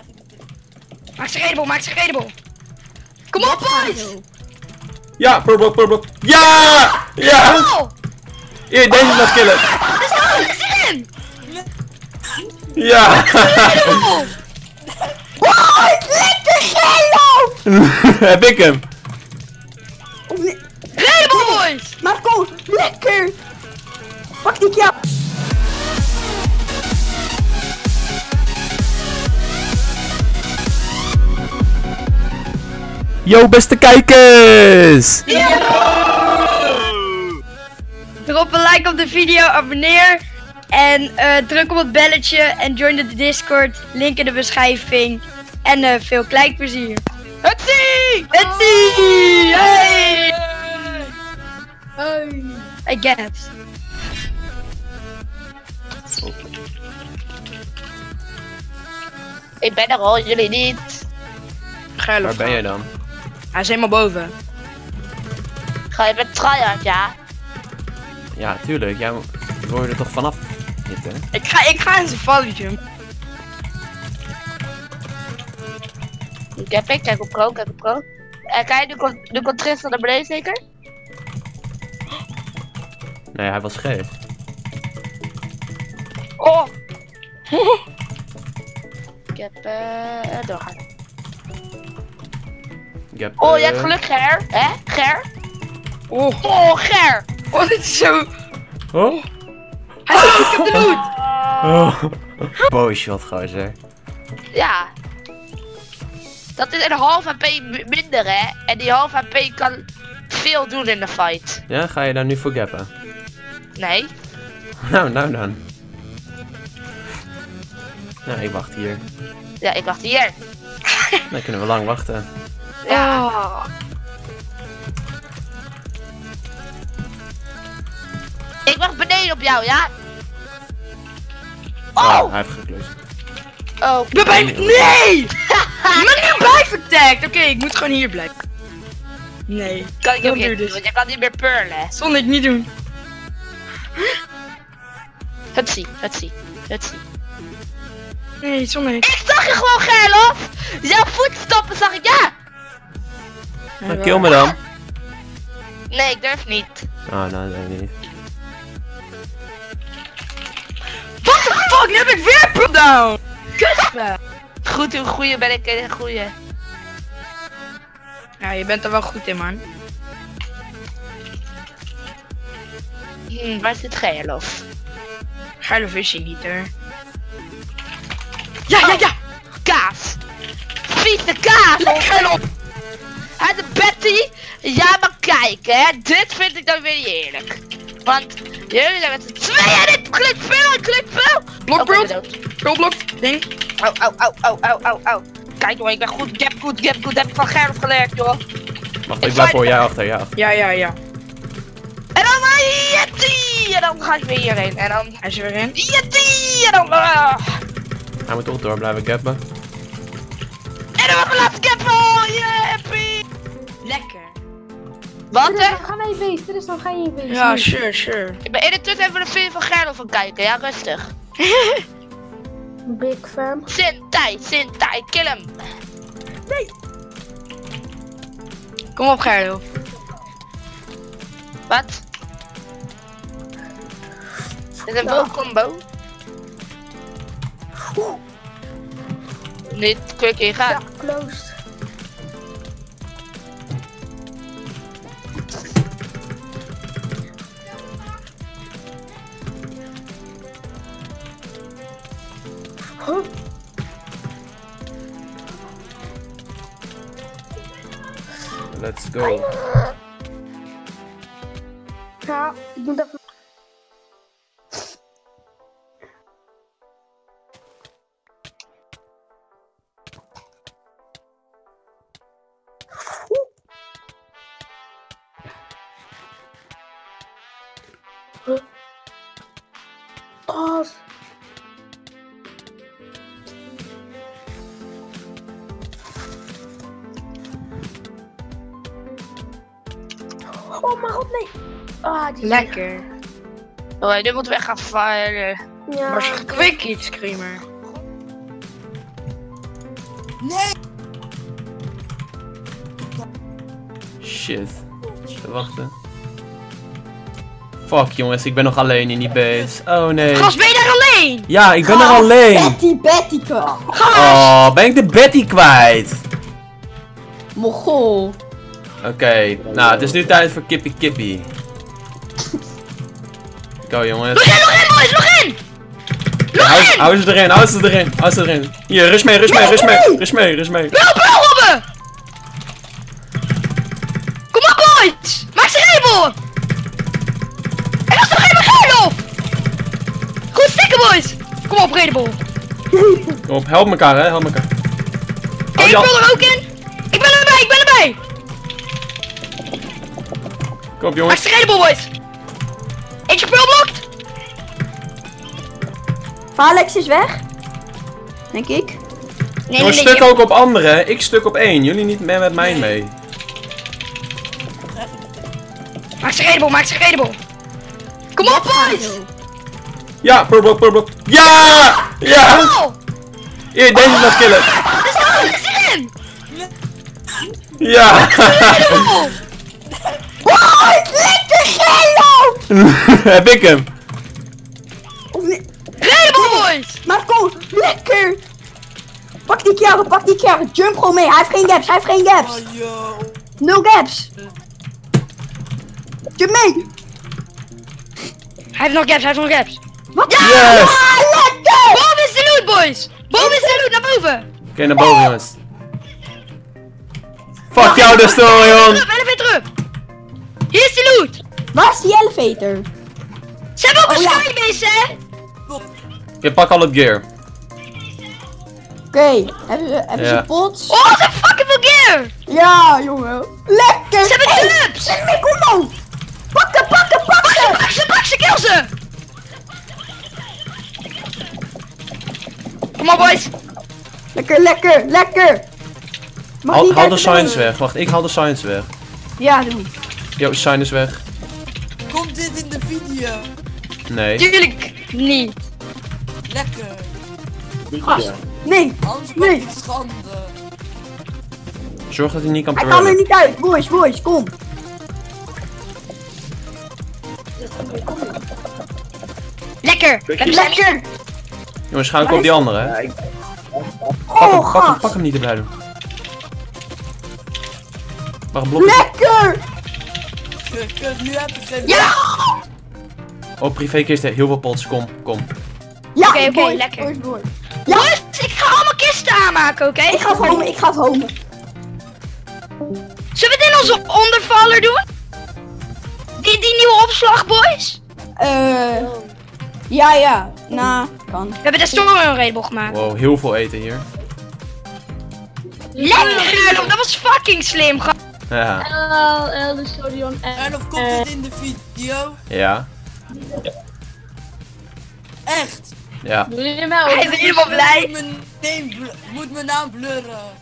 Maak ze redable, maak ze redable. Kom op, boys! Ja, purple. Ja! Ja! Oh! Hier, deze mag killen. Er zit in! Ja! Wow, het lijkt de geel! Heb ik hem? Redable, boys! Marco, lekker! Pak die jou! Yo, beste kijkers! Drop een like op de video, abonneer. En druk op het belletje en join de Discord. Link in de beschrijving. En veel kijkplezier. Hetzie! Hetzie! Hey! I guess. Ik ben er al, jullie niet. Waar ben jij dan? Hij is helemaal boven. Ga je met tryhard, ja? Ja, tuurlijk. Jij wil er toch vanaf zitten? Ik ga in zijn vallen jump. Kijk op pro. Kijk, nu komt Tristan naar beneden zeker? Nee, hij was scheef. Oh! Ik heb doorgaan. Oh, je hebt geluk, Ger. Hè, Ger? Oh, Ger! Oh, dit is zo... Oh? Hij is niet op de loot! Oh. Boyshot, gozer. Ja. Dat is een half HP minder, hè? En die half HP kan veel doen in de fight. Ja, ga je daar nu voor gappen? Nee. Nou dan. Nou, ik wacht hier. Ja, ik wacht hier. Dan kunnen we lang wachten. Ja. Oh. Ik wacht beneden op jou, ja? Oh, Oh! hij heeft geklust. Oh. Ik ben bij... Nee! Maar nu blijf ik tagged. Oké, ik moet gewoon hier blijven. Nee. Kan ik ook Don't do niet doen, this. want je kan niet meer purlen. Zonder het niet doen. Hutsie. Nee, zonder ik. Ik zag je gewoon, Gerlof! Jouw voetstappen zag ik, ja! Nou, kill me dan. Nee, ik durf niet. Oh, nee, niet. What the fuck? Nu heb ik weer pulldown! Kuspe! Goed, hoe goeie ben ik in een goeie. Ja, je bent er wel goed in, man. Waar zit Gerlof? Gerlof is hij niet, hoor. Ja! Kaas! Vieze kaas! Gerlof! Hij de Betty! Ja, maar kijk, hè. Dit vind ik dan weer niet eerlijk. Want jullie zijn met z'n tweeën dit klikt veel! Blokbrand! Oh, Rollblok! Ding! Au. Kijk jongen, ik ben goed, gap goed. Heb ik van Gerlof geleerd, joh. Wacht, ik blijf voor jij achter, ja. Ja. En dan Yeti! En dan ga ik weer hierheen. En dan Hij is er weer in. Yeti! En dan Hij moet toch door blijven gappen. en dan mijn laatste capo! Yippie! Lekker. Wat hè? Ga naar je beest, Tristan, ga je beest. Ja, sure. Ik ben in de tussen even de film van Gerlof aan kijken, ja, rustig. Big fan. Sintai, kill hem. Kom op, Gerlof. Wat? Dit is een bow combo. Niet quick in Ja, gaan. closed. Huh? Let's go. Ja, ik moet even... Oh. Oh mijn god, nee. Ah, die Lekker. Oh, nu moeten we echt gaan firen. Ja. Maar quick iets, Screamer. Nee! Shit. Even wachten. Fuck jongens, ik ben nog alleen in die base. Oh nee. Gast, ben je daar alleen? Ja, ik ben er alleen. Betty kwijt. Oh, ben ik de Betty kwijt? Mogol. Oké, nou het is nu tijd voor Kippie Kippie. Go jongens. Nog in boys, nog in! Hou ze erin, hou ze erin, hou ze erin. Hier, rust mee. Bel, Robben! Kom op boys! Maak ze rebel! En dat is nog helemaal Gerlof! Goed stikken boys! Kom op, redable. Kom op, help elkaar hè, help elkaar. Ik wil er ook in! Ik ben erbij! Kom op Maak jongens. ze redable boys! Eentje pearlblokt! Alex is weg. Denk ik. Jongens, stuk ook op anderen, ik stuk op 1. Jullie niet meer met mij mee. Maak ze redable! Kom op boys! Ja, purblok. Ja! Ja! Oh! Hier, deze nog killen. Er is erin! Ja! Redable! Oh, lekker geel! Heb ik hem? Of niet? Redable boys! Maar kom, lekker! Pak die kerel, jump gewoon mee. Hij heeft geen gaps, Oh, yo. No gaps. Jump mee. Hij heeft nog gaps. Wat? Yes! Ah, lekker! Boven is de loot boys! Boven is de loot, naar boven! Oké, naar boven jongens. Fuck jou de story, jong! Elevator up! Hier is de loot! Waar is die elevator? Ze hebben ook een Oh, ja. skybase, hè? Je pak al het gear. Oké, hebben Ja. ze pots? Oh, ze hebben fucking veel gear! Ja, jongen. Lekker! Ze hebben Hey, tubs! nee, kom dan! Pakken! Pak ze, kill ze! Kom op, boys! Lekker! Mag Haal niet de uit signs weg. Wacht, ik haal de signs weg. Ja, doe. Yo, sign is weg. Komt dit in de video? Nee. Tuurlijk niet. Lekker. Gast. Nee, Anders Nee. maakt het schande. Zorg dat hij niet kan hij kan er purlen. niet uit. Boys, kom. Lekker! Lekker! Jongens, ga ik op die andere, hè. Oh, Pak gast. hem niet te blij doen. Wacht, blok. Lekker! Kut, nu heb ik geen... Ja! Oh, privékisten, heel veel pots, kom. Ja, Oké, boys, lekker. boys. Ja, Boys, ik ga allemaal kisten aanmaken, oké? ik ga het homen. Zullen we het in onze ondervaller doen? Die nieuwe opslag, boys? Ja. Nou, kan. We hebben de Storm Rainbow gemaakt. Wow, heel veel eten hier. Lekker, Gerlof, dat was fucking slim. Ja. De Stadion En of komt dit in de video? Ja. Echt? Ja. Doe je mij Hij is helemaal blij. Moet mijn naam blurren.